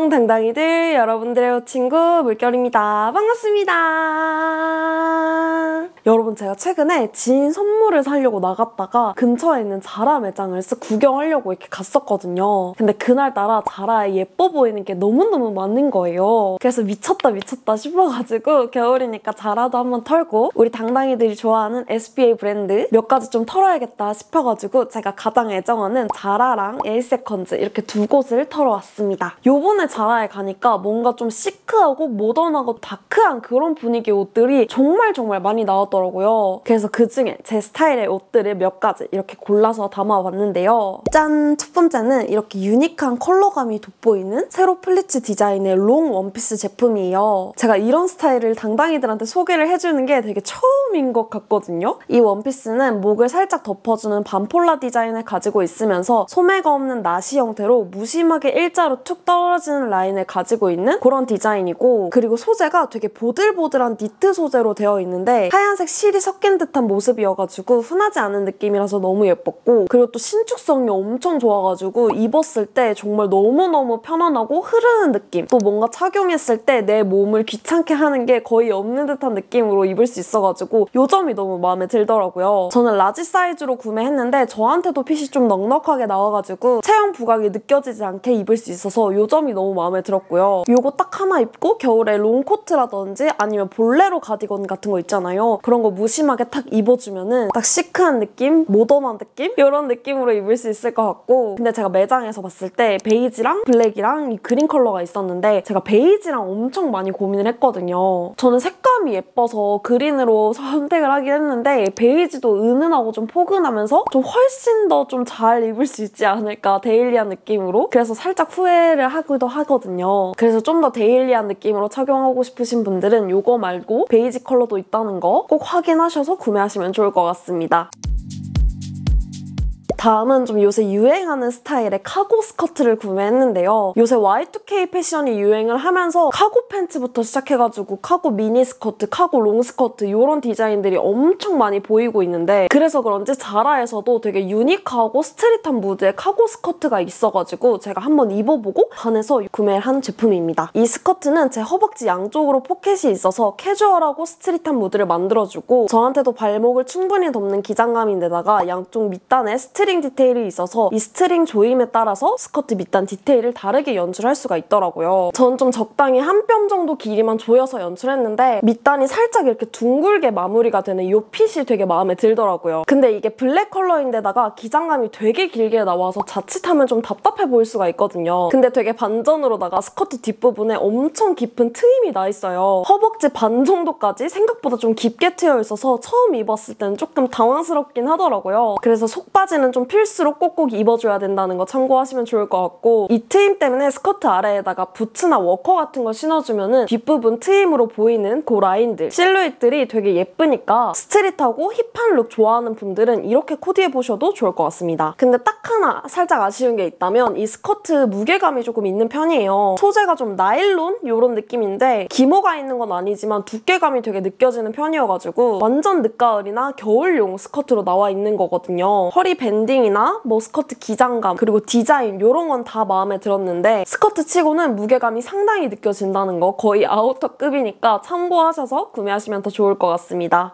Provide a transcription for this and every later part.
안녕 당당이들, 여러분들의 친구 물결입니다. 반갑습니다. 여러분, 제가 최근에 지인 선물을 사려고 나갔다가 근처에 있는 자라 매장을 쓱 구경하려고 이렇게 갔었거든요. 근데 그날따라 자라에 예뻐 보이는 게 너무너무 많은 거예요. 그래서 미쳤다 싶어가지고 겨울이니까 자라도 한번 털고 우리 당당이들이 좋아하는 SPA 브랜드 몇 가지 좀 털어야겠다 싶어가지고 제가 가장 애정하는 자라랑 에이세컨즈 이렇게 두 곳을 털어왔습니다. 요번에 자라에 가니까 뭔가 좀 시크하고 모던하고 다크한 그런 분위기의 옷들이 정말 많이 나왔더라고요. 그래서 그중에 제 스타일의 옷들을 몇 가지 이렇게 골라서 담아봤는데요. 짠! 첫 번째는 이렇게 유니크한 컬러감이 돋보이는 세로 플리츠 디자인의 롱 원피스 제품이에요. 제가 이런 스타일을 당당이들한테 소개를 해주는 게 되게 처음인 것 같거든요. 이 원피스는 목을 살짝 덮어주는 반폴라 디자인을 가지고 있으면서 소매가 없는 나시 형태로 무심하게 일자로 툭 떨어지는 라인을 가지고 있는 그런 디자인이고, 그리고 소재가 되게 보들보들한 니트 소재로 되어 있는데 하얀색 실이 섞인 듯한 모습이어가지고 흔하지 않은 느낌이라서 너무 예뻤고, 그리고 또 신축성이 엄청 좋아가지고 입었을 때 정말 너무너무 편안하고 흐르는 느낌, 또 뭔가 착용했을 때 내 몸을 귀찮게 하는 게 거의 없는 듯한 느낌으로 입을 수 있어가지고 요 점이 너무 마음에 들더라고요. 저는 라지 사이즈로 구매했는데 저한테도 핏이 좀 넉넉하게 나와가지고 체형 부각이 느껴지지 않게 입을 수 있어서 요 점이 너무 마음에 들었고요. 요거 딱 하나 입고 겨울에 롱코트라든지 아니면 볼레로 가디건 같은 거 있잖아요. 그런 거 무심하게 딱 입어주면은 딱 시크한 느낌? 모던한 느낌? 이런 느낌으로 입을 수 있을 것 같고, 근데 제가 매장에서 봤을 때 베이지랑 블랙이랑 이 그린 컬러가 있었는데 제가 베이지랑 엄청 많이 고민을 했거든요. 저는 색감이 예뻐서 그린으로 선택을 하긴 했는데 베이지도 은은하고 좀 포근하면서 좀 훨씬 더 좀 잘 입을 수 있지 않을까, 데일리한 느낌으로. 그래서 살짝 후회를 하기도 하거든요. 그래서 좀 더 데일리한 느낌으로 착용하고 싶으신 분들은 이거 말고 베이지 컬러도 있다는 거 꼭 확인하셔서 구매하시면 좋을 것 같습니다. 다음은 좀 요새 유행하는 스타일의 카고 스커트를 구매했는데요. 요새 Y2K 패션이 유행을 하면서 카고 팬츠부터 시작해가지고 카고 미니 스커트, 카고 롱 스커트 이런 디자인들이 엄청 많이 보이고 있는데, 그래서 그런지 자라에서도 되게 유니크하고 스트릿한 무드의 카고 스커트가 있어가지고 제가 한번 입어보고 반해서 구매를 한 제품입니다. 이 스커트는 제 허벅지 양쪽으로 포켓이 있어서 캐주얼하고 스트릿한 무드를 만들어주고 저한테도 발목을 충분히 덮는 기장감인데다가 양쪽 밑단에 스트릿 디테일이 있어서 이 스트링 조임에 따라서 스커트 밑단 디테일을 다르게 연출할 수가 있더라고요. 전 좀 적당히 한 뼘 정도 길이만 조여서 연출했는데 밑단이 살짝 이렇게 둥글게 마무리가 되는 이 핏이 되게 마음에 들더라고요. 근데 이게 블랙 컬러인데다가 기장감이 되게 길게 나와서 자칫하면 좀 답답해 보일 수가 있거든요. 근데 되게 반전으로다가 스커트 뒷부분에 엄청 깊은 트임이 나 있어요. 허벅지 반 정도까지 생각보다 좀 깊게 트여 있어서 처음 입었을 때는 조금 당황스럽긴 하더라고요. 그래서 속바지는 좀 필수로 꼭꼭 입어줘야 된다는 거 참고하시면 좋을 것 같고, 이 트임 때문에 스커트 아래에다가 부츠나 워커 같은 거 신어주면은 뒷부분 트임으로 보이는 그 라인들, 실루엣들이 되게 예쁘니까 스트릿하고 힙한 룩 좋아하는 분들은 이렇게 코디해보셔도 좋을 것 같습니다. 근데 딱 하나 살짝 아쉬운 게 있다면 이 스커트 무게감이 조금 있는 편이에요. 소재가 좀 나일론? 이런 느낌인데 기모가 있는 건 아니지만 두께감이 되게 느껴지는 편이어가지고 완전 늦가을이나 겨울용 스커트로 나와 있는 거거든요. 허리 밴딩이나 뭐 스커트 기장감 그리고 디자인 이런 건 다 마음에 들었는데 스커트 치고는 무게감이 상당히 느껴진다는 거, 거의 아우터급이니까 참고하셔서 구매하시면 더 좋을 것 같습니다.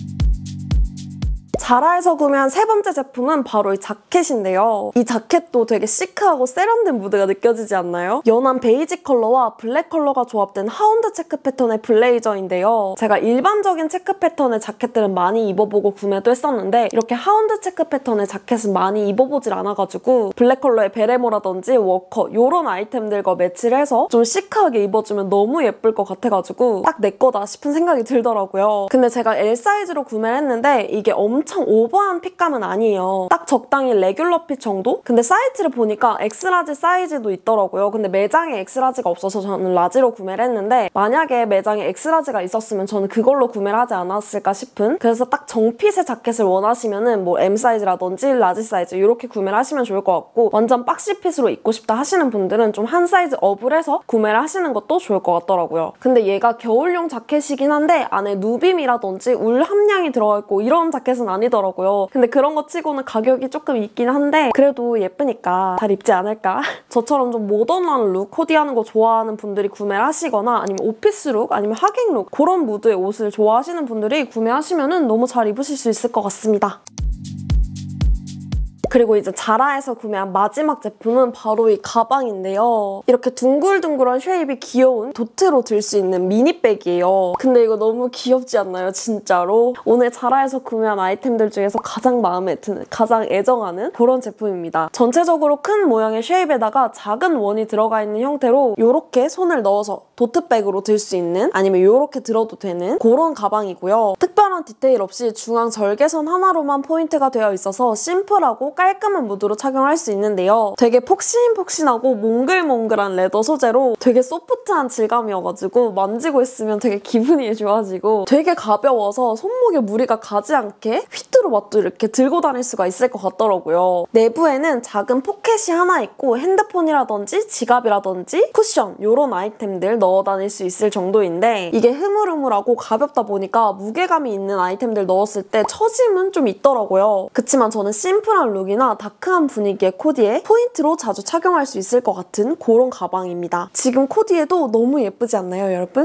자라에서 구매한 세 번째 제품은 바로 이 자켓인데요. 이 자켓도 되게 시크하고 세련된 무드가 느껴지지 않나요? 연한 베이지 컬러와 블랙 컬러가 조합된 하운드 체크 패턴의 블레이저인데요. 제가 일반적인 체크 패턴의 자켓들은 많이 입어보고 구매도 했었는데 이렇게 하운드 체크 패턴의 자켓은 많이 입어보질 않아가지고 블랙 컬러의 베레모라든지 워커 이런 아이템들과 매치를 해서 좀 시크하게 입어주면 너무 예쁠 것 같아가지고 딱 내 거다 싶은 생각이 들더라고요. 근데 제가 L 사이즈로 구매를 했는데 이게 엄청 오버한 핏감은 아니에요. 딱 적당히 레귤러 핏 정도? 근데 사이즈를 보니까 엑스라지 사이즈도 있더라고요. 근데 매장에 엑스라지가 없어서 저는 라지로 구매를 했는데 만약에 매장에 엑스라지가 있었으면 저는 그걸로 구매를 하지 않았을까 싶은, 그래서 딱 정핏의 자켓을 원하시면은 뭐 M 사이즈라든지 라지 사이즈 이렇게 구매를 하시면 좋을 것 같고, 완전 박시 핏으로 입고 싶다 하시는 분들은 좀 한 사이즈 업을 해서 구매를 하시는 것도 좋을 것 같더라고요. 근데 얘가 겨울용 자켓이긴 한데 안에 누빔이라든지 울 함량이 들어가 있고 이런 자켓은 아니다 달리더라고요. 근데 그런 거 치고는 가격이 조금 있긴 한데 그래도 예쁘니까 잘 입지 않을까? 저처럼 좀 모던한 룩, 코디하는 거 좋아하는 분들이 구매를 하시거나 아니면 오피스 룩, 아니면 하객 룩 그런 무드의 옷을 좋아하시는 분들이 구매하시면 너무 잘 입으실 수 있을 것 같습니다. 그리고 이제 자라에서 구매한 마지막 제품은 바로 이 가방인데요. 이렇게 둥글둥글한 쉐입이 귀여운 도트로 들 수 있는 미니백이에요. 근데 이거 너무 귀엽지 않나요? 진짜로? 오늘 자라에서 구매한 아이템들 중에서 가장 마음에 드는, 가장 애정하는 그런 제품입니다. 전체적으로 큰 모양의 쉐입에다가 작은 원이 들어가 있는 형태로 이렇게 손을 넣어서 도트백으로 들 수 있는, 아니면 이렇게 들어도 되는 그런 가방이고요. 특별한 디테일 없이 중앙 절개선 하나로만 포인트가 되어 있어서 심플하고 깔끔한 무드로 착용할 수 있는데요. 되게 폭신폭신하고 몽글몽글한 레더 소재로 되게 소프트한 질감이어가지고 만지고 있으면 되게 기분이 좋아지고 되게 가벼워서 손목에 무리가 가지 않게 휘뚜루마뚜 이렇게 들고 다닐 수가 있을 것 같더라고요. 내부에는 작은 포켓이 하나 있고 핸드폰이라든지 지갑이라든지 쿠션 이런 아이템들 넣어 다닐 수 있을 정도인데 이게 흐물흐물하고 가볍다 보니까 무게감이 있는 아이템들 넣었을 때 처짐은 좀 있더라고요. 그치만 저는 심플한 룩 이나 다크한 분위기의 코디에 포인트로 자주 착용할 수 있을 것 같은 그런 가방입니다. 지금 코디에도 너무 예쁘지 않나요, 여러분?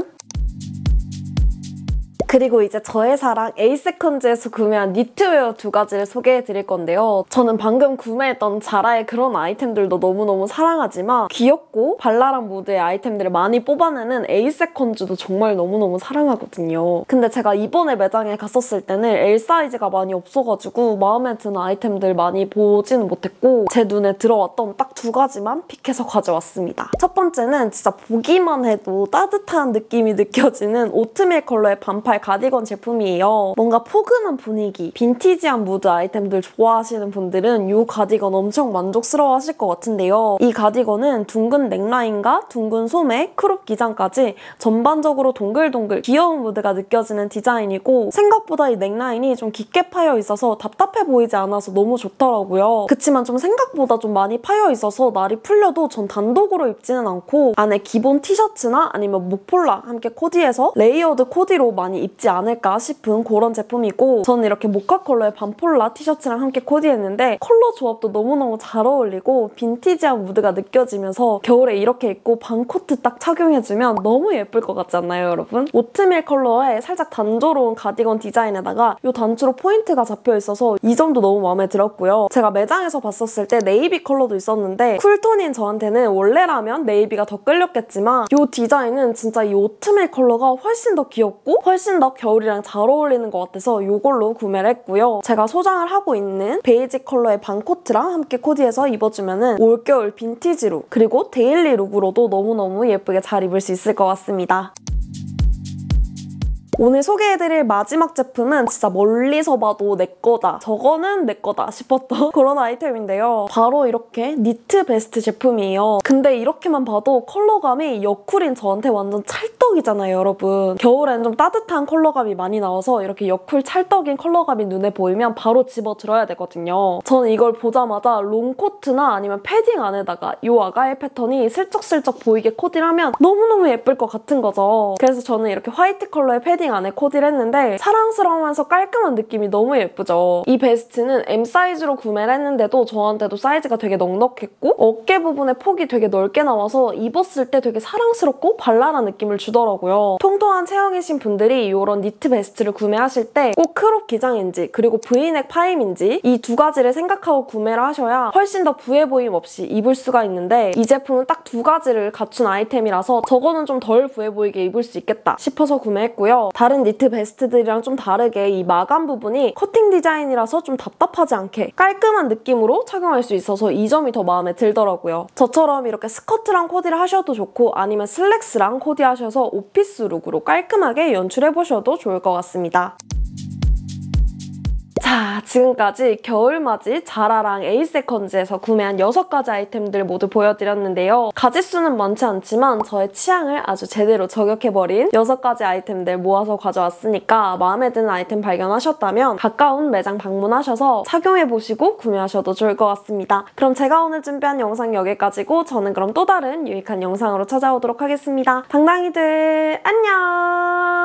그리고 이제 저의 사랑 에이세컨즈에서 구매한 니트웨어 2가지를 소개해드릴 건데요. 저는 방금 구매했던 자라의 그런 아이템들도 너무너무 사랑하지만 귀엽고 발랄한 무드의 아이템들을 많이 뽑아내는 에이세컨즈도 정말 너무너무 사랑하거든요. 근데 제가 이번에 매장에 갔었을 때는 L 사이즈가 많이 없어가지고 마음에 드는 아이템들 많이 보지는 못했고 제 눈에 들어왔던 딱 2가지만 픽해서 가져왔습니다. 첫 번째는 진짜 보기만 해도 따뜻한 느낌이 느껴지는 오트밀 컬러의 반팔 가디건 제품이에요. 뭔가 포근한 분위기, 빈티지한 무드 아이템들 좋아하시는 분들은 이 가디건 엄청 만족스러워 하실 것 같은데요. 이 가디건은 둥근 넥라인과 둥근 소매, 크롭 기장까지 전반적으로 동글동글 귀여운 무드가 느껴지는 디자인이고 생각보다 이 넥라인이 좀 깊게 파여 있어서 답답해 보이지 않아서 너무 좋더라고요. 그치만 좀 생각보다 좀 많이 파여 있어서 날이 풀려도 전 단독으로 입지는 않고 안에 기본 티셔츠나 아니면 목폴라 함께 코디해서 레이어드 코디로 많이 입지 않을까 싶은 그런 제품이고 저는 이렇게 모카 컬러의 반폴라 티셔츠랑 함께 코디했는데 컬러 조합도 너무너무 잘 어울리고 빈티지한 무드가 느껴지면서 겨울에 이렇게 입고 반코트 딱 착용해주면 너무 예쁠 것 같지 않나요, 여러분? 오트밀 컬러의 살짝 단조로운 가디건 디자인에다가 이 단추로 포인트가 잡혀있어서 이 점도 너무 마음에 들었고요. 제가 매장에서 봤었을 때 네이비 컬러도 있었는데 쿨톤인 저한테는 원래라면 네이비가 더 끌렸겠지만 이 디자인은 진짜 이 오트밀 컬러가 훨씬 더 귀엽고 훨씬 더 겨울이랑 잘 어울리는 것 같아서 이걸로 구매를 했고요. 제가 소장을 하고 있는 베이지 컬러의 반코트랑 함께 코디해서 입어주면 올겨울 빈티지 룩 그리고 데일리 룩으로도 너무너무 예쁘게 잘 입을 수 있을 것 같습니다. 오늘 소개해드릴 마지막 제품은 진짜 멀리서 봐도 내 거다, 저거는 내 거다 싶었던 그런 아이템인데요. 바로 이렇게 니트 베스트 제품이에요. 근데 이렇게만 봐도 컬러감이 여쿨인 저한테 완전 찰떡이잖아요, 여러분. 겨울엔 좀 따뜻한 컬러감이 많이 나와서 이렇게 여쿨 찰떡인 컬러감이 눈에 보이면 바로 집어들어야 되거든요. 저는 이걸 보자마자 롱코트나 아니면 패딩 안에다가 이 아가의 패턴이 슬쩍슬쩍 보이게 코디를 하면 너무너무 예쁠 것 같은 거죠. 그래서 저는 이렇게 화이트 컬러의 패딩 안에 코디를 했는데 사랑스러우면서 깔끔한 느낌이 너무 예쁘죠. 이 베스트는 M 사이즈로 구매를 했는데도 저한테도 사이즈가 되게 넉넉했고 어깨 부분에 폭이 되게 넓게 나와서 입었을 때 되게 사랑스럽고 발랄한 느낌을 주더라고요. 통통한 체형이신 분들이 이런 니트 베스트를 구매하실 때 꼭 크롭 기장인지 그리고 V넥 파임인지 이 2가지를 생각하고 구매를 하셔야 훨씬 더 부해 보임 없이 입을 수가 있는데 이 제품은 딱 2가지를 갖춘 아이템이라서 저거는 좀 덜 부해 보이게 입을 수 있겠다 싶어서 구매했고요. 다른 니트 베스트들이랑 좀 다르게 이 마감 부분이 커팅 디자인이라서 좀 답답하지 않게 깔끔한 느낌으로 착용할 수 있어서 이 점이 더 마음에 들더라고요. 저처럼 이렇게 스커트랑 코디를 하셔도 좋고 아니면 슬랙스랑 코디하셔서 오피스 룩으로 깔끔하게 연출해보셔도 좋을 것 같습니다. 자, 지금까지 겨울맞이 자라랑 에이세컨즈에서 구매한 6가지 아이템들 모두 보여드렸는데요. 가짓수는 많지 않지만 저의 취향을 아주 제대로 저격해버린 6가지 아이템들 모아서 가져왔으니까 마음에 드는 아이템 발견하셨다면 가까운 매장 방문하셔서 착용해보시고 구매하셔도 좋을 것 같습니다. 그럼 제가 오늘 준비한 영상 여기까지고 저는 그럼 또 다른 유익한 영상으로 찾아오도록 하겠습니다. 당당이들 안녕!